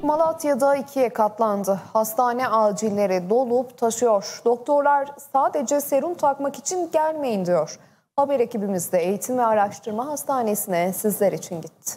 Malatya'da ikiye katlandı. Hastane acilleri dolup taşıyor. Doktorlar sadece serum takmak için gelmeyin diyor. Haber ekibimiz de Eğitim ve Araştırma Hastanesi'ne sizler için gitti.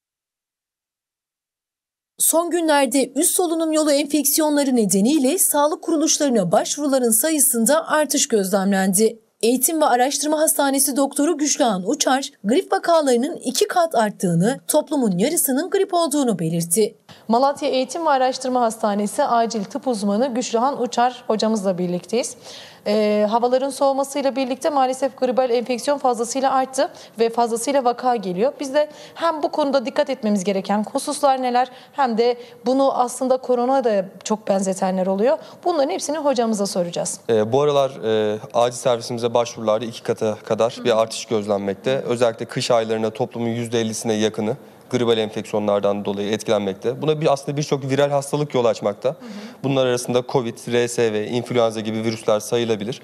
Son günlerde üst solunum yolu enfeksiyonları nedeniyle sağlık kuruluşlarına başvuruların sayısında artış gözlemlendi. Eğitim ve Araştırma Hastanesi Doktoru Güçlühan Uçar, grip vakalarının 2 kat arttığını, toplumun yarısının grip olduğunu belirtti. Malatya Eğitim ve Araştırma Hastanesi Acil Tıp Uzmanı Güçlühan Uçar hocamızla birlikteyiz. Havaların soğumasıyla birlikte maalesef gribal enfeksiyon fazlasıyla arttı ve fazlasıyla vaka geliyor. Biz de hem bu konuda dikkat etmemiz gereken hususlar neler hem de bunu aslında korona da çok benzetenler oluyor. Bunların hepsini hocamıza soracağız. Bu aralar acil servisimize başvurularda 2 kata kadar bir artış gözlenmekte. Özellikle kış aylarında toplumun %50'sine yakını gribal enfeksiyonlardan dolayı etkilenmekte. Buna aslında birçok viral hastalık yol açmakta. Bunlar arasında Covid, RSV, influenza gibi virüsler sayılabilir.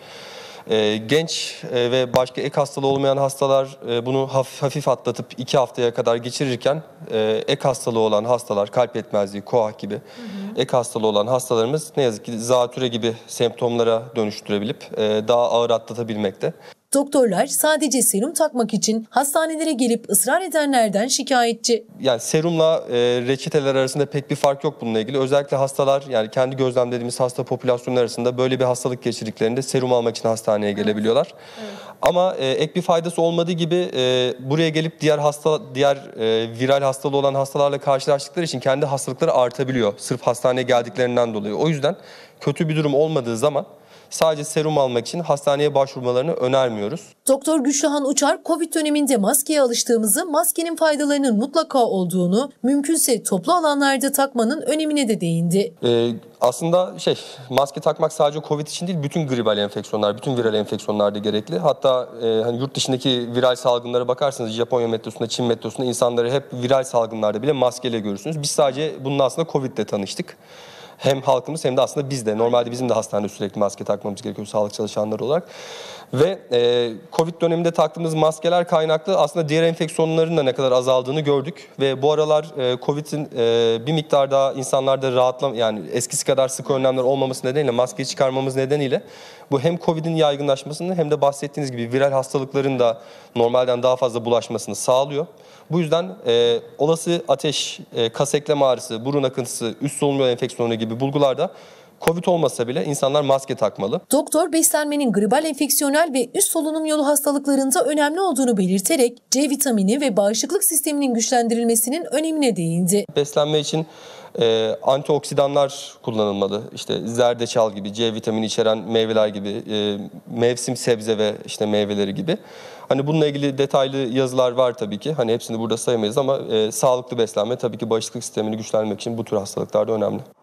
Genç ve başka ek hastalığı olmayan hastalar bunu hafif atlatıp 2 haftaya kadar geçirirken ek hastalığı olan hastalar, kalp yetmezliği, koah gibi ek hastalığı olan hastalarımız ne yazık ki zatüre gibi semptomlara dönüştürebilip daha ağır atlatabilmekte. Doktorlar sadece serum takmak için hastanelere gelip ısrar edenlerden şikayetçi. Yani serumla reçeteler arasında pek bir fark yok bununla ilgili. Özellikle hastalar, yani kendi gözlemlediğimiz hasta popülasyonu arasında böyle bir hastalık geçirdiklerinde serum almak için hastaneye gelebiliyorlar. Evet. Ama ek bir faydası olmadığı gibi buraya gelip diğer viral hastalığı olan hastalarla karşılaştıkları için kendi hastalıkları artabiliyor. Sırf hastaneye geldiklerinden dolayı. O yüzden kötü bir durum olmadığı zaman sadece serum almak için hastaneye başvurmalarını önermiyoruz. Doktor Güçlühan Uçar, Covid döneminde maskeye alıştığımızı, maskenin faydalarının mutlaka olduğunu, mümkünse toplu alanlarda takmanın önemine de değindi. Aslında maske takmak sadece Covid için değil, bütün gribal enfeksiyonlar, bütün viral enfeksiyonlarda gerekli. Hatta hani yurt dışındaki viral salgınlara bakarsanız Japonya metrosunda, Çin metrosunda insanları hep viral salgınlarda bile maskeyle görürsünüz. Biz sadece bununla aslında Covid'le tanıştık. Hem halkımız hem de aslında biz de. Normalde bizim de hastanede sürekli maske takmamız gerekiyor sağlık çalışanları olarak. Ve Covid döneminde taktığımız maskeler kaynaklı aslında diğer enfeksiyonların da ne kadar azaldığını gördük. Ve bu aralar Covid'in bir miktar daha insanlarda yani eskisi kadar sık önlemler olmaması nedeniyle, maskeyi çıkarmamız nedeniyle bu hem Covid'in yaygınlaşmasını hem de bahsettiğiniz gibi viral hastalıkların da normalden daha fazla bulaşmasını sağlıyor. Bu yüzden olası ateş, kas eklem ağrısı, burun akıntısı, üst solunum yolu enfeksiyonu gibi bulgularda Covid olmasa bile insanlar maske takmalı. Doktor beslenmenin gribal enfeksiyonel ve üst solunum yolu hastalıklarında önemli olduğunu belirterek C vitamini ve bağışıklık sisteminin güçlendirilmesinin önemine değindi. Beslenme için antioksidanlar kullanılmalı. İşte zerdeçal gibi, C vitamini içeren meyveler gibi, mevsim sebze ve meyveleri gibi. Hani bununla ilgili detaylı yazılar var tabii ki. Hani hepsini burada sayamayız ama sağlıklı beslenme tabii ki bağışıklık sistemini güçlendirmek için bu tür hastalıklarda önemli.